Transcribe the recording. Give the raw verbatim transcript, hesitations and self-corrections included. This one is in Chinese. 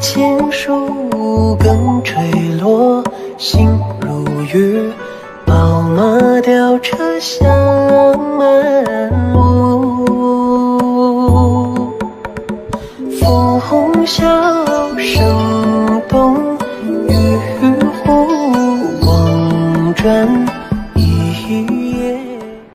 千树更垂落，心如玉，宝马雕车香满路。枫红笑声动，玉壶望转。